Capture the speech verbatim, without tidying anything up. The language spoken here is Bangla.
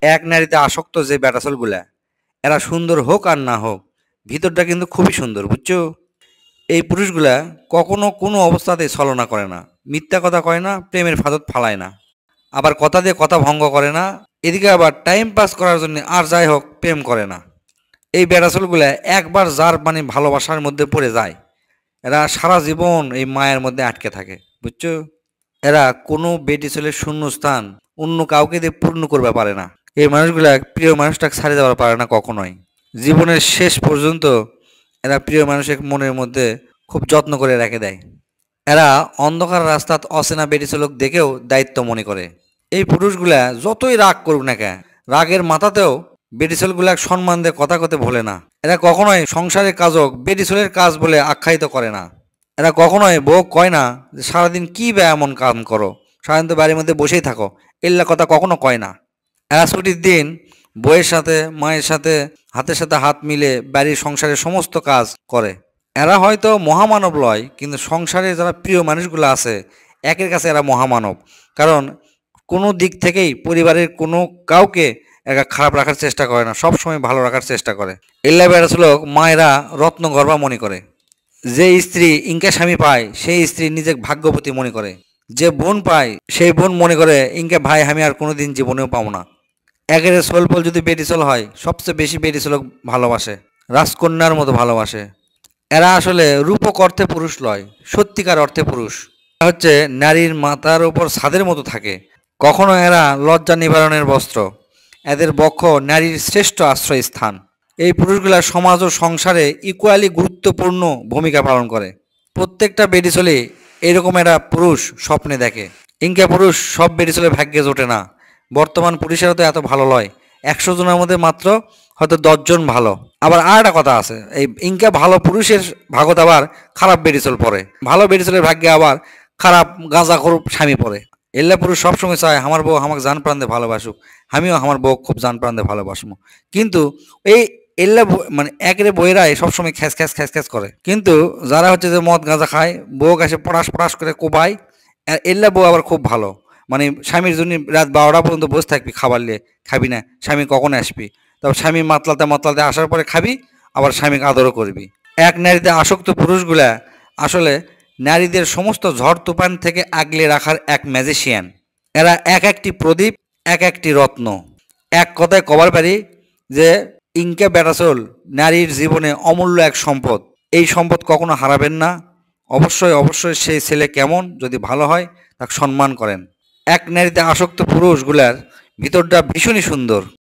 এক নারীতে আসক্ত যে ব্যাটাসলগুলা, এরা সুন্দর হোক আর না হোক, ভিতরটা কিন্তু খুবই সুন্দর, বুঝছো? এই পুরুষগুলা কখনো কোনো অবস্থাতেই ছলনা করে না, মিথ্যা কথা কয় না, প্রেমের ফাঁদত ফালায় না, আবার কথা দিয়ে কথা ভঙ্গ করে না, এদিকে আবার টাইম পাস করার জন্য আর যাই হোক প্রেম করে না। এই ব্যাটাসলগুলা একবার যার মানে ভালোবাসার মধ্যে পড়ে যায়, এরা সারা জীবন এই মায়ের মধ্যে আটকে থাকে, বুঝছো? এরা কোনো বেটি ছেলের শূন্য স্থান অন্য কাউকে দিয়ে পূর্ণ করতে পারে না। এই মানুষগুলা প্রিয় মানুষটাকে ছাড়িয়ে দেওয়ার পারে না কখনোই। জীবনের শেষ পর্যন্ত এরা প্রিয় মানুষের মনের মধ্যে খুব যত্ন করে রেখে দেয়। এরা অন্ধকার রাস্তাত অচেনা বেটি ছেলেক দেখেও দায়িত্ব মনে করে। এই পুরুষগুলা যতই রাগ করুক না কেন, রাগের মাথাতেও বেটি ছেলেগুলা সম্মান দিয়ে কথা কথা ভোলে না। এরা কখনোই সংসারের কাজক বেটি ছেলের কাজ বলে আখ্যায়িত করে না। এরা কখনোই বউ কয় না যে সারাদিন কি বা এমন কাম করো, সারাদিন তো বাড়ির মধ্যে বসেই থাকো, এল্লা কথা কখনো কয় না। এরা ছুটির দিন বউয়ের সাথে মায়ের সাথে হাতের সাথে হাত মিলে বাড়ির সংসারের সমস্ত কাজ করে। এরা হয়তো মহামানব লয়, কিন্তু সংসারে যারা প্রিয় মানুষগুলো আছে একের কাছে এরা মহামানব। কারণ কোনো দিক থেকেই পরিবারের কোনো কাউকে এরা খারাপ রাখার চেষ্টা করে না, সবসময় ভালো রাখার চেষ্টা করে। এল্লা বেড়া ছিল মায়েরা রত্নগর্ভা মনে করে। যে স্ত্রী ইনকা স্বামী পায় সেই স্ত্রী নিজেকে ভাগ্যবতী মনে করে। যে বোন পায় সেই বোন মনে করে ইনকা ভাই আমি আর কোনোদিন জীবনেও পাবো না। একের সোলপল যদি বেটিচল হয়, সবচেয়ে বেশি বেটিচলক ভালোবাসে, রাজকন্যার মতো ভালোবাসে। এরা আসলে রূপক অর্থে পুরুষ লয়, সত্যিকার অর্থে পুরুষ। এরা হচ্ছে নারীর মাথার উপর ছাদের মতো থাকে। কখনো এরা লজ্জা নিবারণের বস্ত্র, এদের বক্ষ নারীর শ্রেষ্ঠ আশ্রয়স্থান। এই পুরুষগুলা সমাজ ও সংসারে ইকুয়ালি গুরুত্বপূর্ণ ভূমিকা পালন করে। প্রত্যেকটা বেটিচলে এরকম একটা পুরুষ স্বপ্নে দেখে। ইনকা পুরুষ সব বেটিচলে ভাগ্যে জোটে না। বর্তমান পুরুষেরা তো এত ভালো লয়, একশো জনের মধ্যে মাত্র হয়তো দশজন ভালো। আবার আর একটা কথা আছে, এই ইনকা ভালো পুরুষের ভাগত আবার খারাপ বেটিচল পড়ে, ভালো বেটিচলের ভাগ্যে আবার খারাপ গাঁজাখোর স্বামী পড়ে। এল্লা পুরুষ সবসময় চায় আমার বউ আমাকে জান প্রাণ দিয়ে ভালোবাসুক, আমিও আমার বউ খুব জান প্রাণ দিয়ে ভালোবাসবো। কিন্তু এই এল্লা মানে একের বইয়েরাই সবসময় খ্যাস খ্যাস খ্যাস খ্যাস করে। কিন্তু যারা হচ্ছে যে মদ গাঁজা খায়, বউ কাছে পড়াশ পড়াশ করে কোবায়, আর এল্লা বউ আবার খুব ভালো, মানে স্বামীর জন্য রাত বারোটা পর্যন্ত বসে থাকবি, খাবার নিয়ে খাবি না, স্বামী কখন আসবি, তারপর স্বামী মাতলাতে মাতলাতে আসার পরে খাবি, আবার স্বামীকে আদরও করবি। এক নারীতে আসক্ত পুরুষগুলা আসলে নারীদের সমস্ত ঝড় তুফান থেকে আগলে রাখার এক ম্যাজিশিয়ান। এরা এক একটি প্রদীপ, এক একটি রত্ন। এক কথায় কবার পারি যে ইনকা ব্যাটাসোল নারীর জীবনে অমূল্য এক সম্পদ। এই সম্পদ কখনো হারাবেন না। অবশ্যই অবশ্যই সেই ছেলে কেমন যদি ভালো হয় তাকে সম্মান করেন। এক নারীতে আসক্ত পুরুষগুলার ভিতরটা ভীষণই সুন্দর।